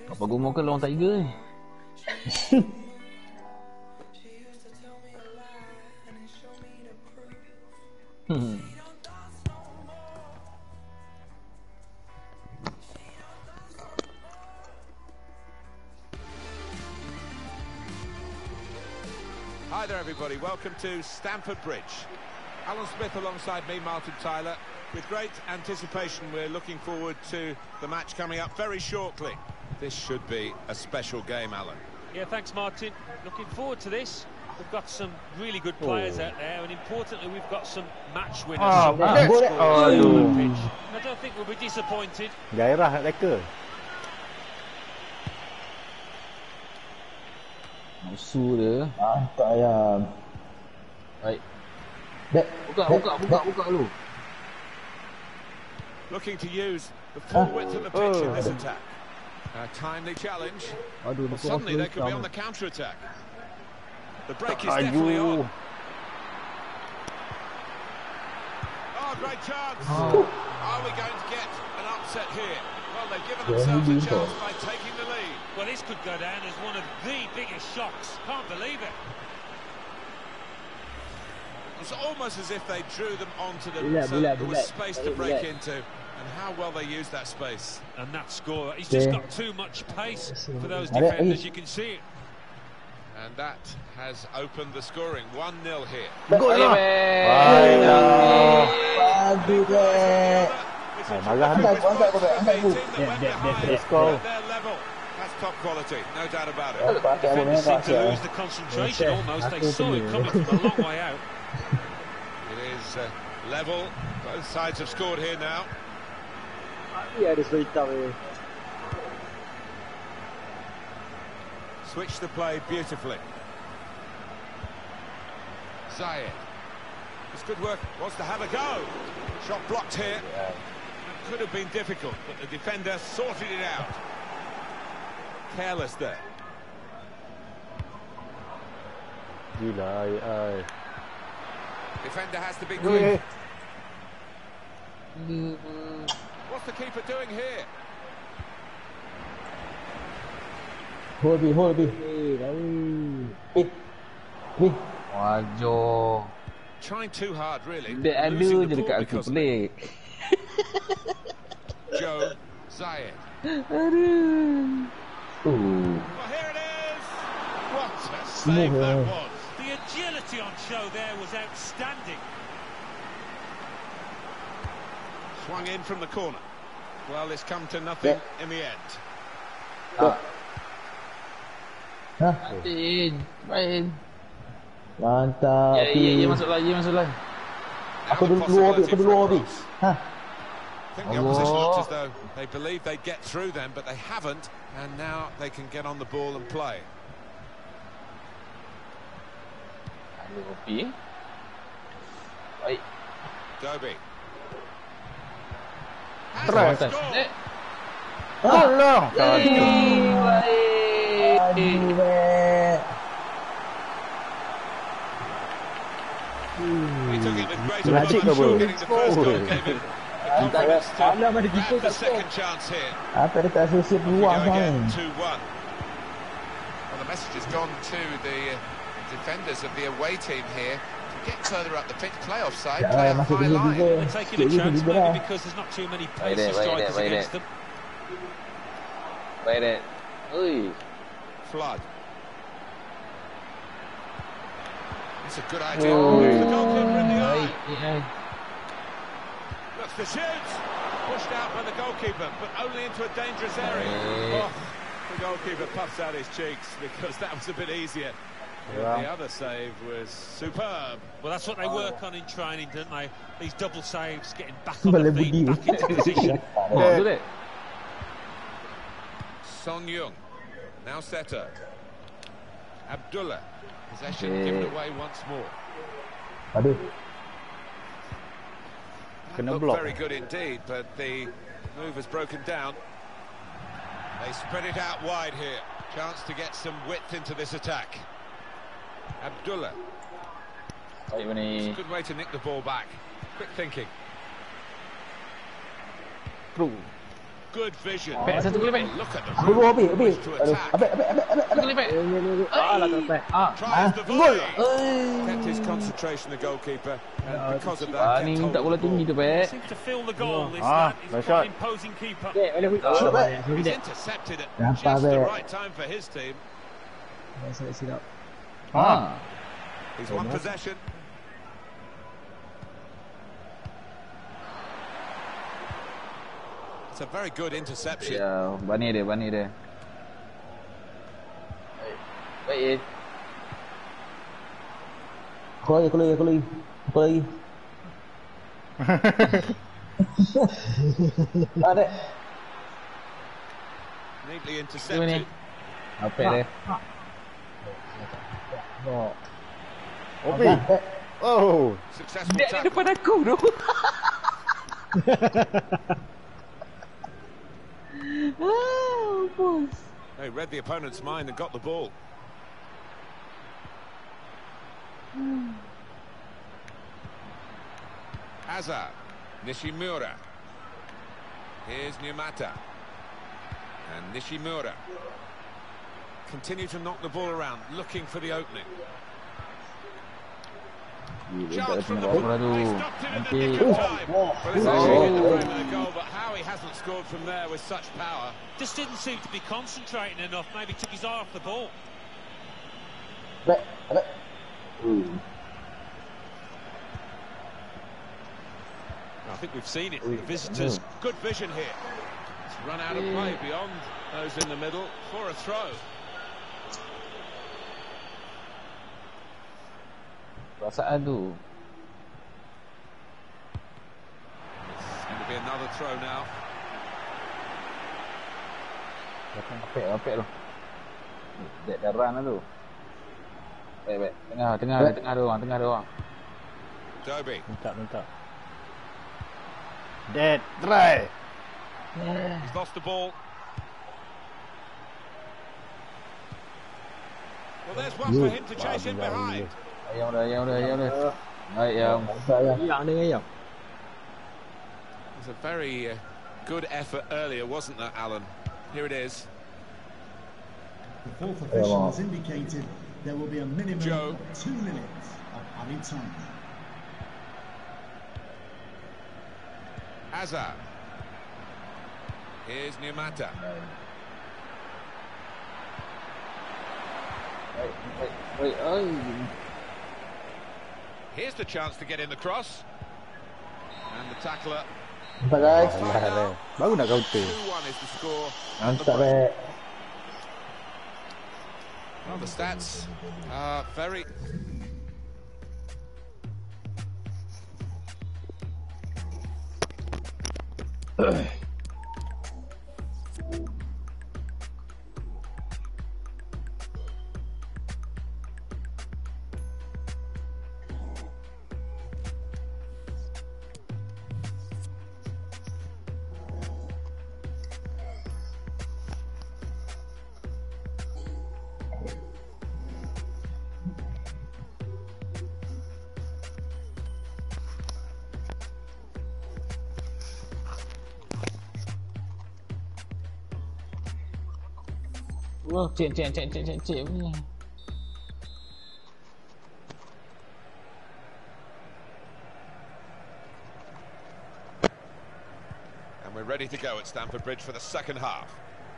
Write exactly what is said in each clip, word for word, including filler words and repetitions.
Apa gua ke lawan Tiger ni? hmm. Hi there everybody, welcome to Stamford Bridge. Alan Smith alongside me, Martin Tyler. With great anticipation, we're looking forward to the match coming up very shortly. This should be a special game, Alan. Yeah, thanks, Martin. Looking forward to this. We've got some really good players oh. out there, and importantly, we've got some match winners. Oh, some ah, boleh. Oh, pitch. I don't think we'll be disappointed. Gairah nak leka. Musuh dia. Mantap ayam. Baik. Buka, buka, buka, buka dulu. Looking to use the full width of the pitch in this attack. A timely challenge. Well, suddenly they could be on the counter-attack. The break is definitely on. Oh, great chance. Oh. Are we going to get an upset here? Well, they've given themselves a chance by taking the lead. Well, this could go down as one of the biggest shocks. Can't believe it. It's almost as if they drew them onto them, so there was space to break into. And how well they used that space. And that score, he's just got too much pace for those defenders, you can see it. And that has opened the scoring. one nil here. That's top quality, no doubt about it. The defenders seem to lose the concentration almost. They saw it coming from a long way out. It is uh, level. Both sides have scored here now. Switch the play beautifully. Zayed. It's good work. Wants to have a go. Shot blocked here. That could have been difficult, but the defender sorted it out. Careless there. Defender has to be quick. What's the keeper doing here? Hold me, hold me. Wajoh. Trying too hard, really. Dia ada je dekat aku pelik. Joe Zayed. Aduh. Well, here it is. What a save that was. The agility on show there was outstanding. Swung in from the corner. Well, it's come to nothing yeah. in the end. Ah. Hah? Main, main. Mantap. Ya, ya, ya, masuk lagi, masuk lagi. Aku dulu dulu habis, aku dulu habis. Hah? I think the opposition looked as though they believed they'd get through them, but they haven't, and now they can get on the ball and play. Kopi. Baik. Dobie. Terus. Allah. Aduh, baik. He took it with great ability, getting the first goal, gave him the confidence to have the second chance here. Apa dia tak selesai peluang kan? two one. Well, the message has gone to the defenders of the away team here to get further up the pitch, play offside, play a high line. They're taking a chance maybe because there's not too many pacey strikers against them. Wait it. Oi. Flood. It's a good idea. Looks the goalkeeper in the eye. Looks the shoot. Pushed out by the goalkeeper, but only into a dangerous area. Oh, the goalkeeper puffs out his cheeks because that was a bit easier. Yeah. The other save was superb. Well, that's what they work on in training, don't they? These double saves, getting back on the feet, back into position. Oh, did it? Son Young, now setter. Abdullah, possession yeah. given away once more. Aduh. That looked very good indeed, but the move has broken down. They spread it out wide here. Chance to get some width into this attack. Abdullah. It's a good way to nick the ball back. Quick thinking. Good vision. Back satu kali back. Look at the Aku dulu Abi, Abi. wish to Aduh, attack. Abi, Abi, Abi, Abi. Satu kali back. Ah, lah tak Ah. Tries the Gol. volley. Kept his concentration, the goalkeeper, and because of that, Ah, kept ni hold minta of bola the tinggi ball. tu, back. Seems to fill the goal, this Ah, lad. He's nice quite shot. an imposing keeper. Okay, boleh quick. Shoot, back. He's intercepted at Nampak, just the back. right time for his team. Silap-silap. Ah. He's won possession. It's a very good interception. Ya, bani dia, bani dia. Baik, eh. Aku lagi, aku lagi, aku lagi. Aku lagi. Ah, dek. Neatly Ni. intercepted. Apa dia? Oh. Opi. Dek. Oh. Successful Dia di tackle. depan aku tu. Ah, bos. They read the opponent's mind and got the ball. Hazard, Nishimura. Here's Numata. And Nishimura. Continue to knock the ball around, looking for the opening. Chance from the Bawa bola ball. tu. They stopped it at the Nanti. nick of time. Oh, Well, it's actually in the frame of the goal, but how he hasn't scored from there with such power. Just didn't seem to be concentrating enough. Maybe took his eye off the ball. Dek, dek. Hmm. I think we've seen it. The visitors, good vision here. It's run out of play beyond those in the middle for a throw. Perasaan tu. It's going to be another throw now. Apek, apek tu. Dek dah run lah tu. Baik, baik. Tengah, tengah, Baik. tengah ada orang, tengah ada orang. Dobie. Minta, minta. Dead. Try. He's lost the ball. Well, there's one for him to chase in behind. Ayam dah, ayam dah, ayam dah. Baik, ayam. Saya. Hilang dengan ayam. It was a very uh, good effort earlier, wasn't there, Alan? Here it is. The fourth official has indicated there will be a minimum Joe. of two minutes of added time. Hazard. Here's Numata. Baik, baik, baik. Ai. Here's the chance to get in the cross. And the tackler. Nampak guys. Alah, alah. Baru nak counter. two one is the score. on the Mantap, break. dek. Well, the stats are very... Wah, cek, cek, cek, cek, cek, cek ni. And we're ready to go at Stamford Bridge for the second half.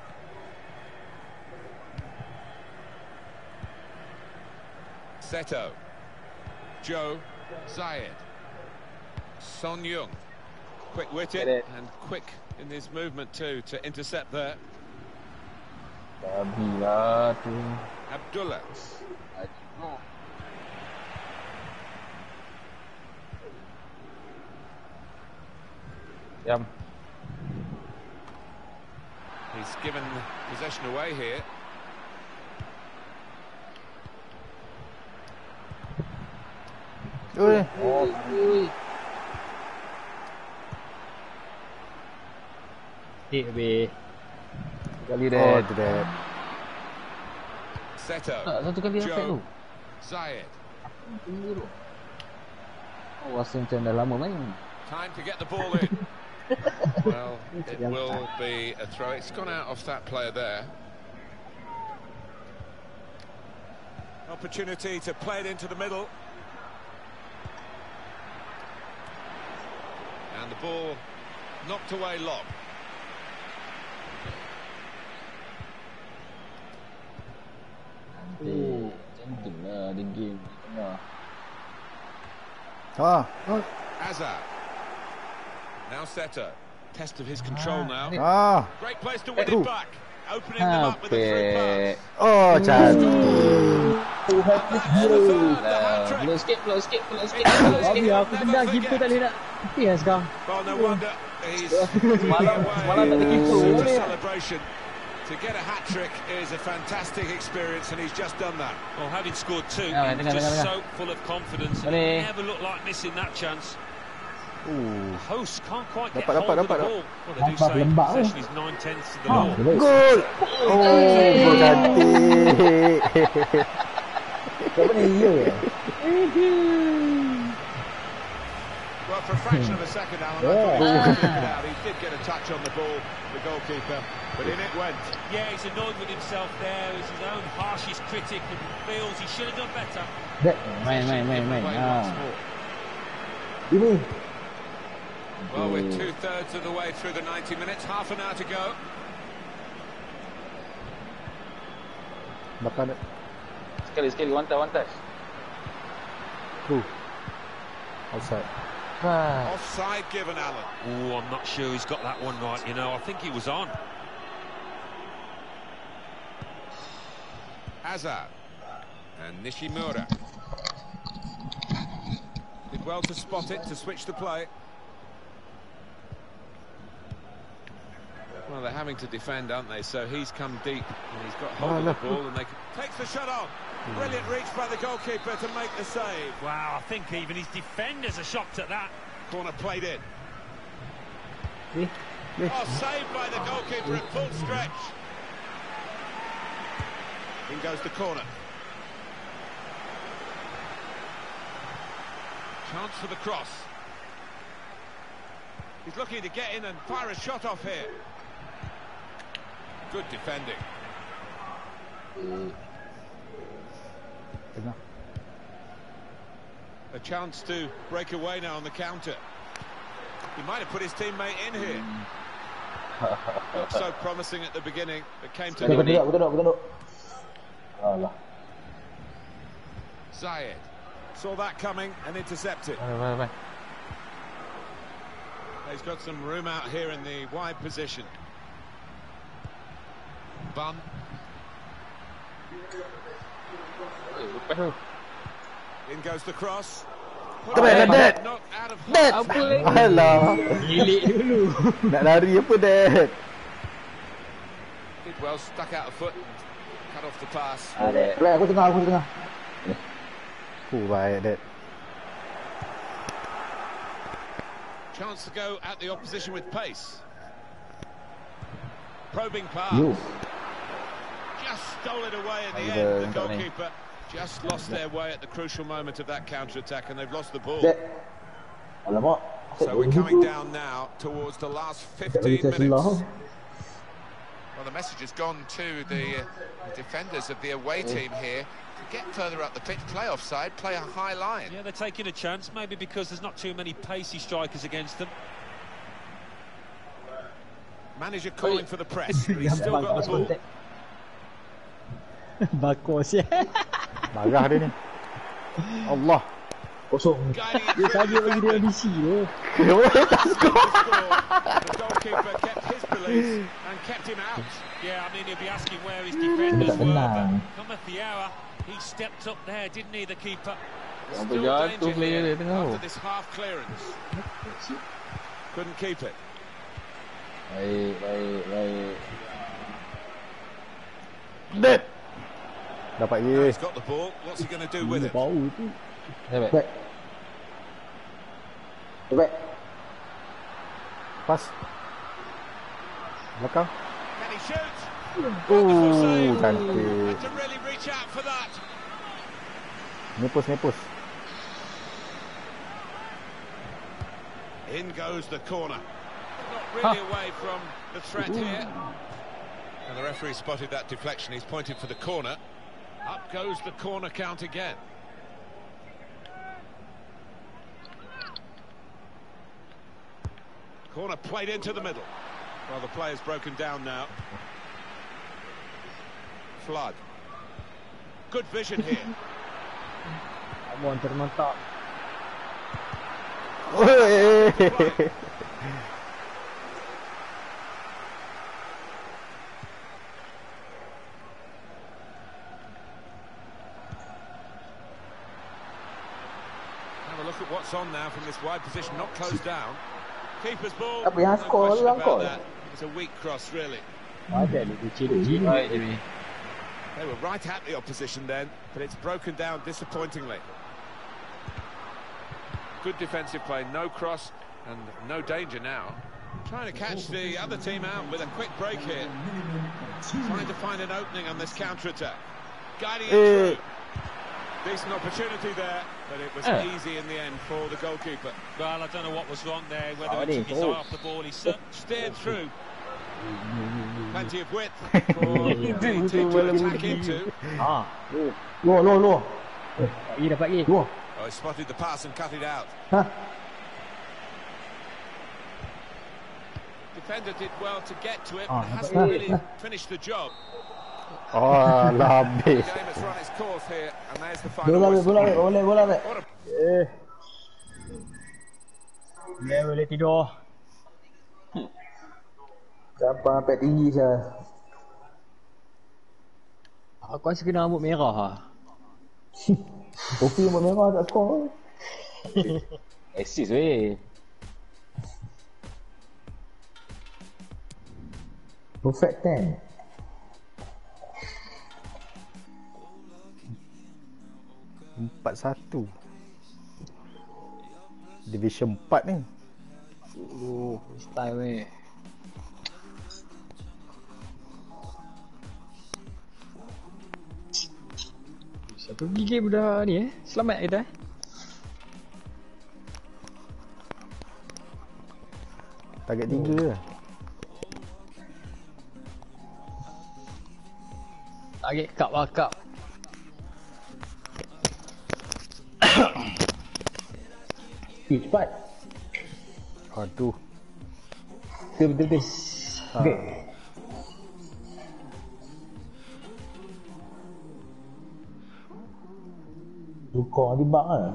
Seto. Joe. Zayed. Son Young. Quick-witted Get it. and quick in his movement too to intercept there. Babi lah tu. Abdullah. Jam. He's given possession away here. Oi. Hit habis. Kali Oh, dah. tu dead. Seto. Tak, satu kali efek tu. Joe. Zayed. Tunggu tu. Oh, rasa macam dah lama main. Time to get the ball in. Well, it will be a throw. It's gone out off that player there. Opportunity to play it into the middle. And the ball knocked away lob. Cantik. Cantik lah dia game. Tengah. Ah. Hazard. Now Seto. Test of his control now. Ah. Great place to win it back. Opening them up with a through pass. Oh, cantik. Peluk sikit, peluk sikit, peluk sikit, peluk sikit. Biar aku tendang keeper tak boleh nak. Mati lah sekarang. Well, no wonder he's Semalam, semalam tak ada keeper. Such a celebration. To get a hat-trick is a fantastic experience, and he's just done that. Well, having scored two, Tengah, he tengah, was just tengah, so full of confidence. And Boleh. he never looked like missing that chance. Uh. Hosts can't quite get Dapat, hold dapat, of the dapat. ball. Well, they do Dapat say lembak, eh. possession is nine-tenths to the law. Gol. Oh, gol cantik. Siapa ni? Ya ke? Well, for a fraction of a second, Alan, I thought he was figured out. He did get a touch on the ball, the goalkeeper, but in it went. Yeah, he's annoyed with himself there. He's his own harshest critic and feels he should have done better. Dek. Main, main, main, main. Play Ha. once more. Ini. Well, with two-thirds of the way through the ninety minutes, half an hour to go. Belakang. Sekali, sekali. One touch, one touch. True. Outside. Offside given, Alan. Oh, I'm not sure he's got that one right, you know. I think he was on. Hazard. And Nishimura. Did well to spot it, to switch the play. Well, they're having to defend, aren't they? So he's come deep, and he's got hold Oh, of look. the ball, and they can... Takes the shot on. Brilliant reach by the goalkeeper to make the save. Wow, I think even his defenders are shocked at that. Corner played in. Eh, eh. Oh, saved by the goalkeeper at full stretch. In goes the corner. Chance for the cross. He's looking to get in and fire a shot off here. Good defending. Tengah. A chance to break away now on the counter. He might have put his teammate in here. Looked so promising at the beginning, but came to Betul, nothing. betul, betul, betul. Alah. Zayed. Saw that coming and intercepted. Bye, bye, bye. He's got some room out here in the wide position. Bun. In goes the cross. Put Come it on, Dad. in, knocked out of Dad. Alah. Gilik dulu. Nak lari apa, Dad? Did well, stuck out a foot and cut off the pass. Ada. Relax, aku tengah, aku tengah. Oh, baik, Dad. Chance to go at the opposition with pace. Probing pass. You. Just stole it away in the Ada end. The yang tak ni. goalkeeper just lost their way at the crucial moment of that counter-attack, and they've lost the ball. Dek. Alamak. So we're coming down now towards the last fifteen minutes. Well, Well, the message has gone to the, uh, the defenders of the away team here to get further up the pitch, play offside, play a high line. Yeah, they're taking a chance, maybe because there's not too many pacey strikers against them. Manager calling for the press, but he's still got the ball. Bakos ya. Marah dia ni. Allah. kosong. Guiding it Dia through saja the bagi dia defenders. ambisi tu. The goalkeeper kept his belief and kept him out. Yeah, I mean, he'll be asking where his defenders tak were, tenang. but cometh the hour, he stepped up there, didn't he, the keeper? Apa Still jatuh danger player dia here tengok. after this half clearance. Couldn't keep it. Baik, baik, baik. Dad. Dapat Now ye. he's got the ball. What's he going to do with it? Bau tu. Baik. Back. Back. Pas. Belakang. Can he shoot? Oh, save. cantik. Had to really reach out for that. Nepus, nepus. In goes the corner. not really away from the threat here. And the referee spotted that deflection. He's pointed for the corner. Up goes the corner count again. Corner played into the middle. Well, the player's broken down now. Flood. Good vision here. Come on, termantap. Have a look at what's on now from this wide position, not closed down. Keeper's ball. Apa yang No skor question lang about kau? that. It's a weak cross, really. Ada ni kecil-kecil ni. They were right at the opposition then, but it's broken down disappointingly. Good defensive play, no cross and no danger now. Trying to catch the other team out with a quick break here. Trying to find an opening on this counter-attack. Guiding it through. Decent opportunity there, but it was Uh. easy in the end for the goalkeeper. Well, I don't know what was wrong there, whether Oh, he took his oh. eye off the ball. He cer- Steered through. Plenty of width for the team to attack into. Ah, Luar, luar, luar. dapat lagi, dapat lagi. Luar. Oh, he spotted the pass and cut it out. Ha? Defender did well to get to it, Ah, but hasn't dapat really lagi. finished the job. Oh, lah The habis. game has run its course here, and there's the final Bola, Bek, whistle. bola, Bek. Boleh, bola, Bek. What a Eh. Dia boleh tidur. Gampang sampai tinggi saya. Aku rasa kena rambut merah ah. Kopi rambut merah tak skor. Assist weh. Perfect ten. Empat satu. Division empat ni. Oh, first time weh. Satu gigi budak ni eh. Selamat kita eh. Target tiga je. Target cup lah cup. Eh, cepat. Aduh. Betul, betul, betul. Okey. Tukar di bak lah.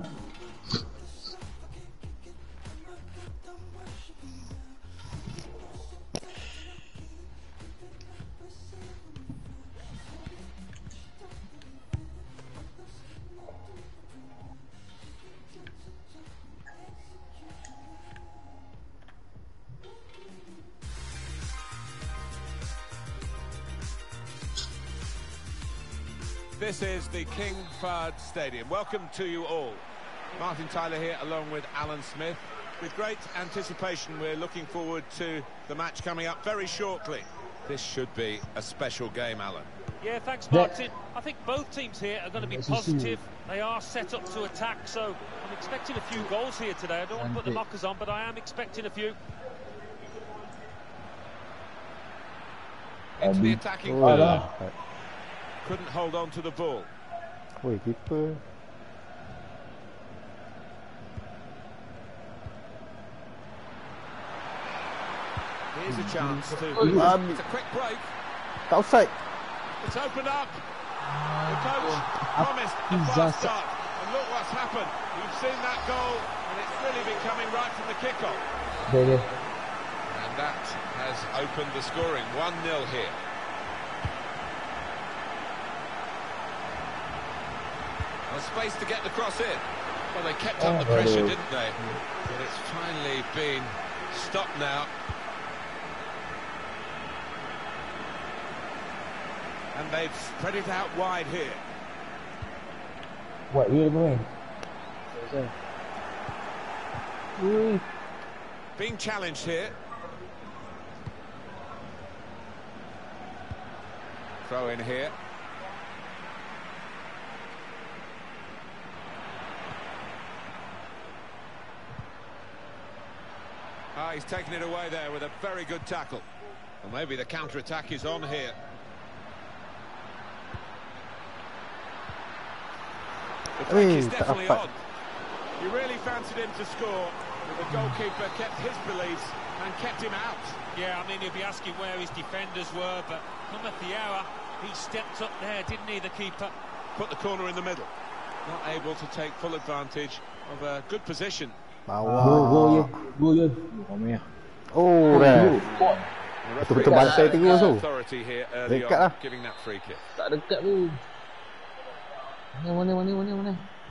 This is the King Fahd Stadium. Welcome to you all. Martin Tyler here along with Alan Smith. With great anticipation, we're looking forward to the match coming up very shortly. This should be a special game, Alan. Yeah, thanks, Martin. I think both teams here are going to be positive. They are set up to attack, so I'm expecting a few goals here today. I don't want to put the knockers on, but I am expecting a few. Into the attacking Oh, third. dah. Couldn't hold on to the ball. Oi, keeper. Here's a chance to... Um, It's a quick break. outside. It's opened up. The coach promised a fast start. And look what's happened. You've seen that goal, and it's really been coming right from the kickoff. Okey, okey. And that has opened the scoring. one nil here. Well, space to get the cross in. Well, they kept up the pressure, didn't they? But it's finally been stopped now. And they've spread it out wide here. Buat dia pun. Ui. Being challenged here. Throw in here. Ah, he's taken it away there with a very good tackle. Well, maybe the counter-attack is on here. The break is definitely on. He really fancied him to score, but the goalkeeper kept his beliefs and kept him out. Yeah, I mean, you'll be asking where his defenders were, but come at the hour, he stepped up there, didn't he, the keeper? Put the corner in the middle. Not able to take full advantage of a good position. Bawah. Go, go, ye. Go, ye. Ramai. Oh, dah. Betul-betul bantai terus tu. Authority here early Dekat on, lah. giving that free kick. Tak dekat tu. Mana, mana, mana, mana, mana.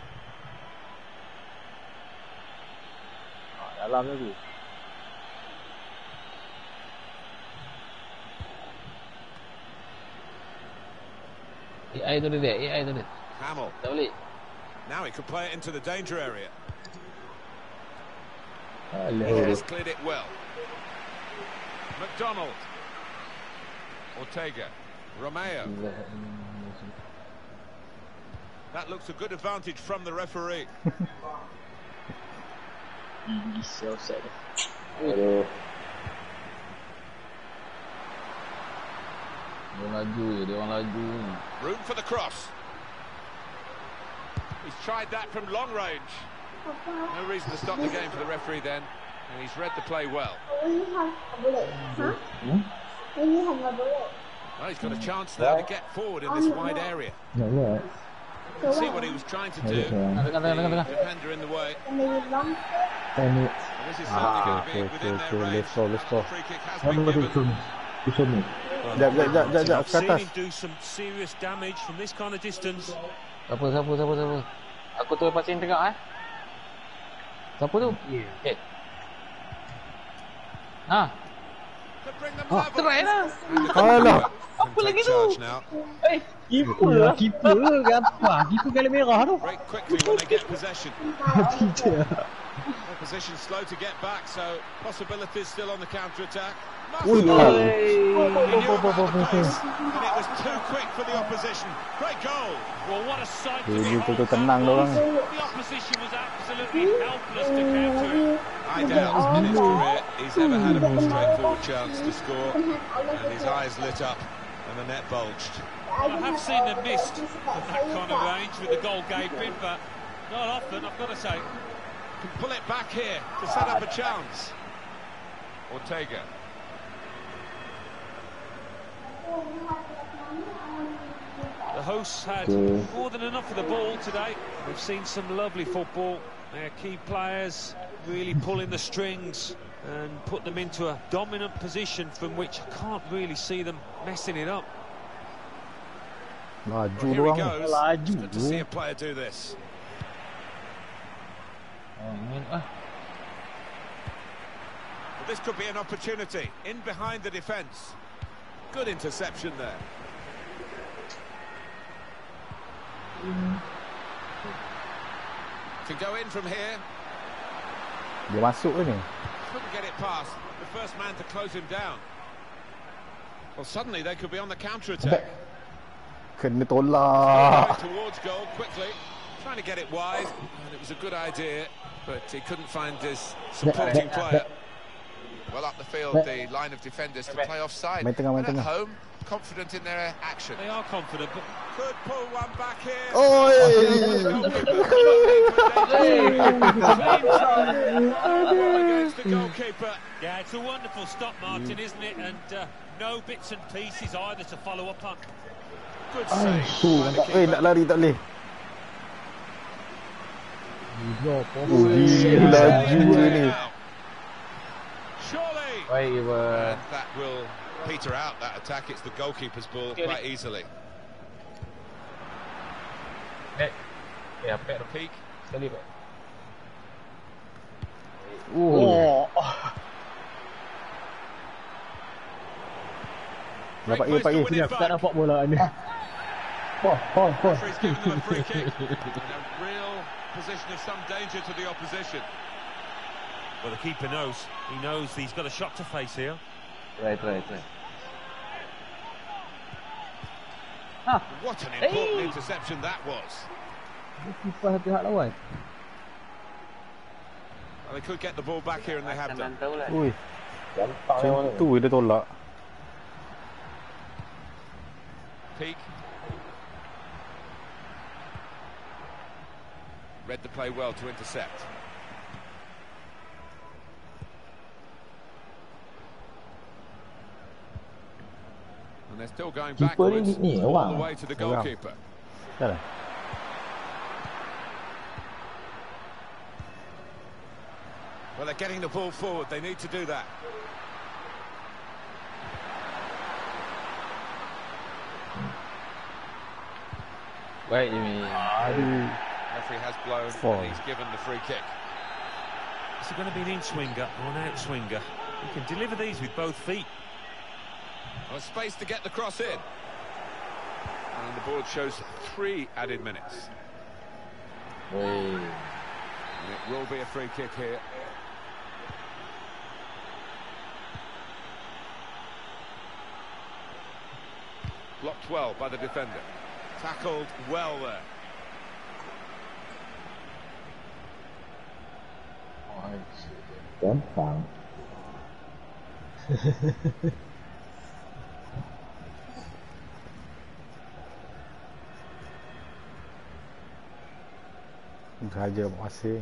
Ah, dalam tu. A I tu dia, A I tu dia. Hamill. Tak boleh. Now he could play it into the danger area. Alah. He has cleared it well. McDonald. Ortega. Romeo. That looks a good advantage from the referee. So sad. Aduh. Dia laju je, dia orang laju ni. Room for the cross. He's tried that from long range. No reason to stop the game for the referee then. And he's read the play well. Hmm? Well, he's got a chance now to get forward in this wide area. Ya, ya. See what he was trying to do. Tengah, tengah, tengah, tengah. Defender in the way. Ten minutes. And this is Ah, certainly okay, going to be within okay, their okay. range. Let's go, let's go. Free kick has Mana been betul given. ni? Besar ni. Jap, jap, jap, jap, jap, I've ke seen atas. him do some serious damage from this kind of distance. Siapa, siapa, siapa, siapa? Aku tu pasien tengok eh. Siapa tu? Eh. Ha. Could bring them Oh, level. try lah. Alah. Apa lagi tu? Eh, keeper lah. Keeper ke apa? Keeper kali merah tu. Break quickly when they get possession. Tidak. Opposition slow to get back, so possibilities still on the counter-attack. Ui, He lah. knew about the pace, and it was too quick for the opposition. Great goal. Well, what a sight to Dia behold. betul tenang dia orang. The opposition was absolutely helpless to counter it. I doubt in his career he's ever had a more straightforward chance to score, and his eyes lit up and the net bulged. I have seen them missed from that kind of range with the goal gaping, but not often, I've got to say. Can pull it back here to set up a chance. Ortega. The hosts had more than enough of the ball today. We've seen some lovely football. Their key players really pulling the strings and put them into a dominant position from which I can't really see them messing it up. Laju Well, here he doang. goes. Laju. It's good to see a player do this. Oh, main ah. Well, this could be an opportunity in behind the defence. Good interception there. Can go in from here. Dia masuk ke ni? Couldn't get it past the first man to close him down. Well, suddenly they could be on the counter-attack. Kena Going tolak. towards goal quickly, trying to get it wide, and it was a good idea, but he couldn't find his supporting player. Well up the field, the line of defenders to play offside. Main tengah, main And at tengah. home, confident in their action. They are confident, but Could pull one back here. Oi! Against the goalkeeper. yeah, it's a wonderful stop, Martin, isn't it? And uh, no bits and pieces either to follow up on. Good save Tu, by the nampak. Eh, nak keeper. lari tak boleh. Oh, Ui, laju ni. Now. Surely. Baik, keeper. And that will peter out that attack. It's the goalkeeper's ball quite easily. Eh. Eh, apa tu? Peak. Sekali, Pak. Oh. Dapat ye, dapat ye. Great place to win it Tak back. nampak bola ni. Wah, wah, wah. Referee's giving them a free kick. In a real position of some danger to the opposition. Well, the keeper knows. He knows he's got a shot to face here. Right, right, right. What an important interception that was. Keeper hati-hati lawan. Well, they could get the ball back here and they have done. Ui. Macam tu dia tolak. Peak. Read the play well to intercept. And they're still going backwards all the way to the goalkeeper. Dah. Well, they're getting the ball forward. They need to do that. Wait, you mean? Referee has blown and he's given the free kick. Is it going to be an in-swinger or an out-swinger? You can deliver these with both feet. Well, space to get the cross in. And the board shows three added minutes. Wait. And it will be a free kick here. Blocked well by the defender. Tackled well there. Gampang. Saja masing.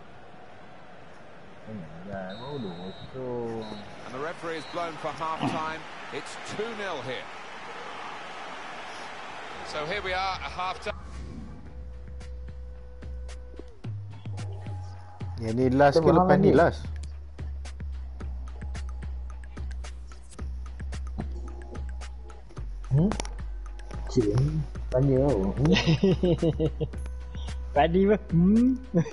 And the referee is blown for half-time. It's two nil here. So here we are at half-time. Yang ni last ke lepas ni last? Hmm? Cik, tanya tau. Tadi apa? Hmm?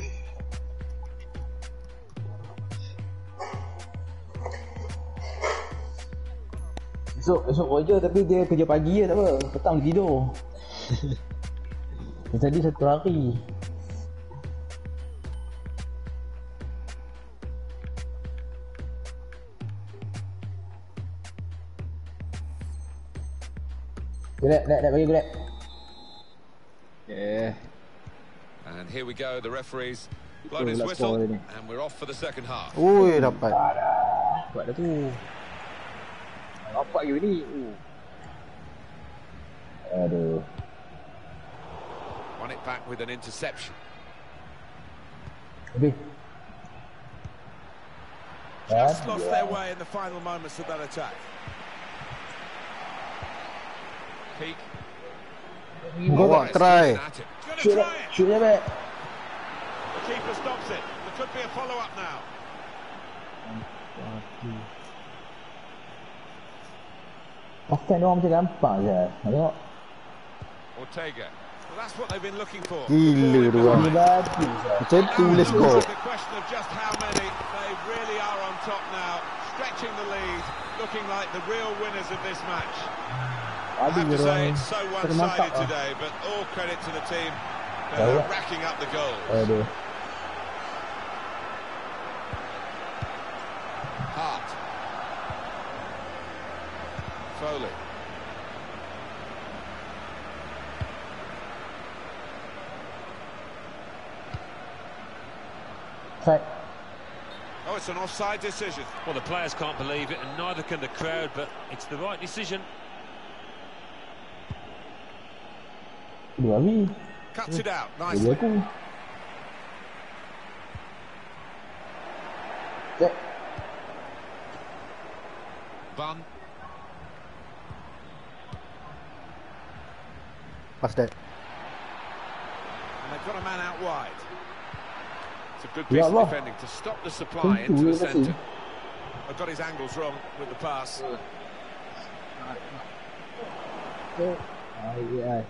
Esok, esok kerja tapi dia kerja pagi je tak apa. Petang tidur. Tadi satu hari. Gulek, nak, nak bagi gulek. Yeah. And here we go, the referee's blown his whistle and we're off for the second half. Ui, dapat. Buat dah tu. Nampak you ni. Aduh. Won it back with an interception. Habis. Just lost their way in the final moments of that attack. Peak. Bawa try. Shoot it, shoot it back. The keeper stops it. There could be a follow-up now. Pakai dia orang macam gampang je. Tengok. Ortega. Well, that's what they've been looking for. Gila dia orang. Macam tu boleh score. The question of just how many. They really are on top now, stretching the lead, looking like the real winners of this match. I have to say it's so one-sided today, but all credit to the team that are racking up the goals. Hart. Foley. Track. Oh, it's an offside decision. Well, the players can't believe it, and neither can the crowd, but it's the right decision. Cuts it out nicely. Bun. Pass that. And they've got a man out wide. It's a good piece of defending to stop the supply into the centre. I've got his angles wrong with the pass. Aye, aye.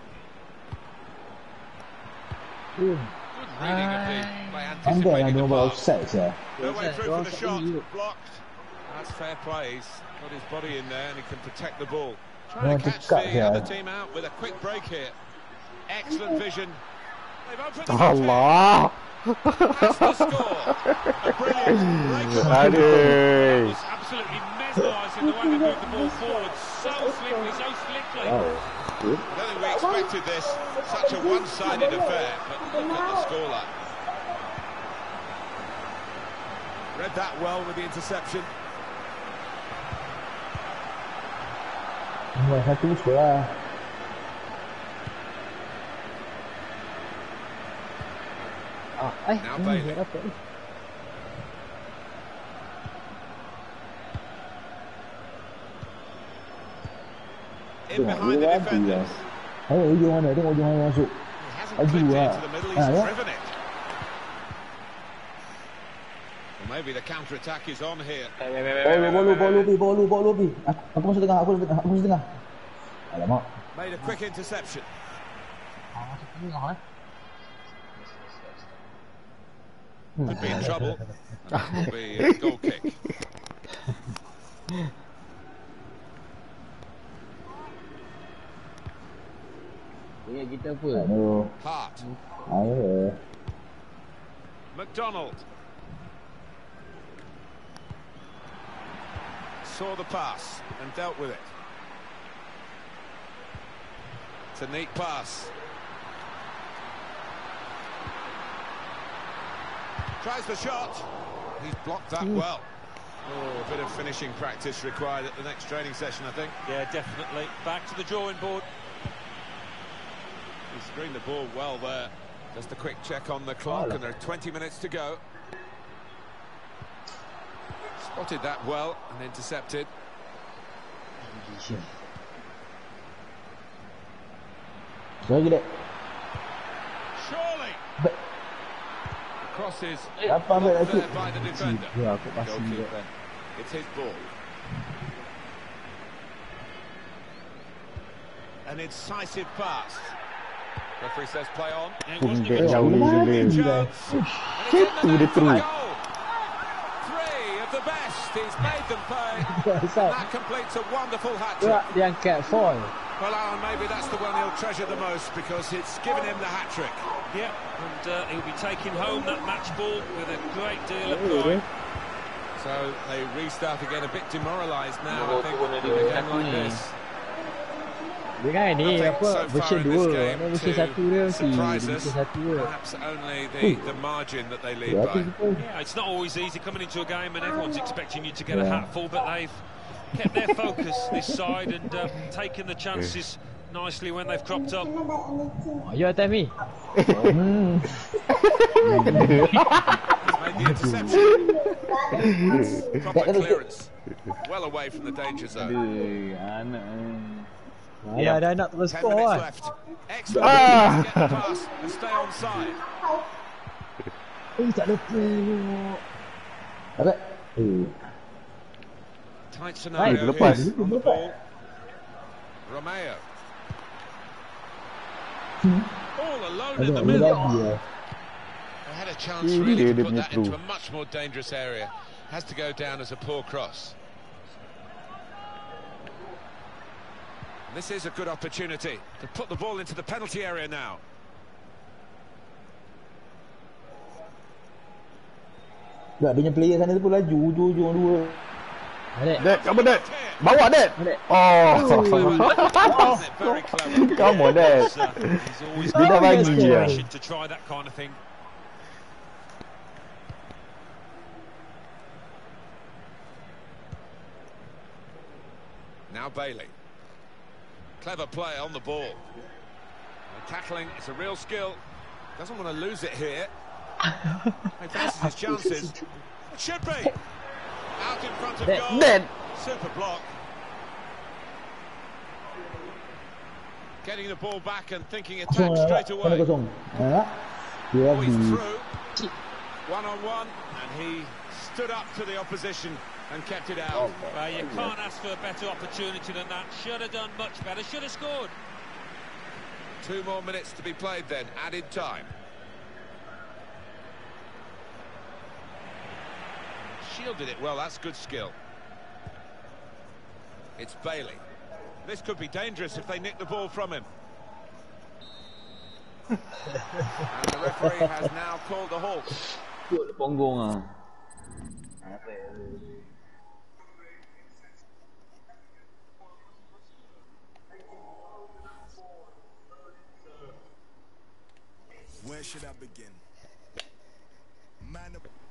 Good reading of the by anticipating the pass. No way through for the shot. Blocked. That's fair play. He's got his body in there and he can protect the ball. Trying to catch the other team out with a quick break here. Excellent vision. They've opened the Allah. That's the score. A brilliant break. Aduh. Was absolutely mesmerising the way they moved the ball forward. So slickly, so slickly. Oh, good. I don't think we expected this. Such a one-sided affair. But look at the scoreline. Read that well with the interception. Nombor satu skor lah. Ah, eh, Now hmm, Bailey. dia dapat ni. In behind the defenders. Ayo, ujung mana? Tengok ujung mana masuk. He hasn't Aduh, clipped ah. into the middle, Ah, he's ya. driven it. Well, maybe the counter-attack is on here. Bawa bola, bola lebih, bola, bola lebih. Aku, aku masuk tengah, aku masuk tengah, aku masuk tengah. Alamak. Made a quick interception. Ah, masuk tengah eh. Could be in trouble. And that will be a goal kick. Ingat kita apa? Aduh. Hart. Ayo. McDonald. Saw the pass and dealt with it. It's a neat pass. Tries the shot. He's blocked that well. Oh, a bit of finishing practice required at the next training session, I think. Yeah, definitely. Back to the drawing board. He screened the ball well there. Just a quick check on the clock, and there are twenty minutes to go. Spotted that well and intercepted. Lagi dek. Surely. But- The cross is Apa ambil blocked aku? there by the defender. Ya, aku pasti dek. Goalkeeper. It's his ball. An incisive pass. Referee says play on. It wasn't Dia even jauh Mana gila. dia? Jones. And it's in Itu the dia net for terus. the goal. Three of the best. He's made them pay. And that completes a wonderful hat-trick. Gerak dia angkat foul. Well, Alan, maybe that's the one he'll treasure the most because it's given him the hat-trick. Yeah, and uh, he'll be taking home that match ball with a great deal of pride. So they restart again, a bit demoralised now, Oh, I think, turun in dari a game kaki like ni. this. Dia kan ni Nothing apa so far version in this dua. game Mana version to satu dia si surprise version us. satu dia. Perhaps only the, the margin that they lead Ya, by. kita. Yeah, it's not always easy coming into a game and everyone's expecting you to get a Yeah. hatful, but they've kept their focus this side and uh, taken the chances nicely when they've cropped up. Oh, you atas ni. Hmm. He's made the interception. Proper clearance. Well away from the danger zone. Aduh, anak. Malah dah nak terus Ten score minutes kan. left. Excellent. Ah! Get the pass and stay on side. Eh, tak ada tengok. Dapat. Eh. Tight Hey, scenario lepas. here on the ball. Romeo. All alone in Aduh, the ada middle. lagi lah. They had a chance Ini really dia to dia put punya that into through. a much more dangerous area. Has to go down as a poor cross. This is a good opportunity to put the ball into the penalty area now. Tak, dia punya player sana tu pun laju, ujung-ujung dua. Adik. Dad, come on, Dad. Bawa, Dad. Adik. Oh. Isn't it very clever? Come on, Dad. He's, uh, he's always Dia dah got bagi the dia. inspiration to try that kind of thing. Now Bailey. Clever play on the ball. And tackling is a real skill. Doesn't want to lose it here. He fancies his chances. It should be. Out in front of goal. Dad. Super block. Getting the ball back and thinking Kosong attack lah, straight sana away. kosong. Ha? Dia Oh, he's lagi. through. One on one, and he stood up to the opposition and kept it out. Well, you can't ask for a better opportunity than that. Should have done much better. Should have scored. Two more minutes to be played then, added time. Shielded it well, that's good skill. It's Bailey. This could be dangerous if they nick the ball from him. And the referee has now called a halt. Tut ponggong ah. Where should I begin? Man,